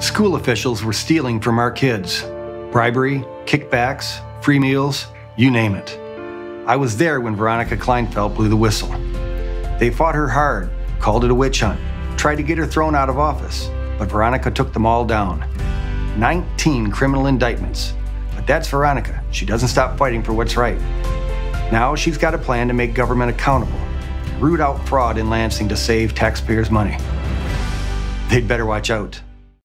School officials were stealing from our kids. Bribery, kickbacks, free meals, you name it. I was there when Veronica Klinefelt blew the whistle. They fought her hard, called it a witch hunt, tried to get her thrown out of office, but Veronica took them all down. 19 criminal indictments. But that's Veronica. She doesn't stop fighting for what's right. Now she's got a plan to make government accountable, root out fraud in Lansing to save taxpayers' money. They'd better watch out.